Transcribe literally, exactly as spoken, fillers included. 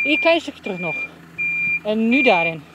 Hier, klein stukje terug nog. En nu daarin.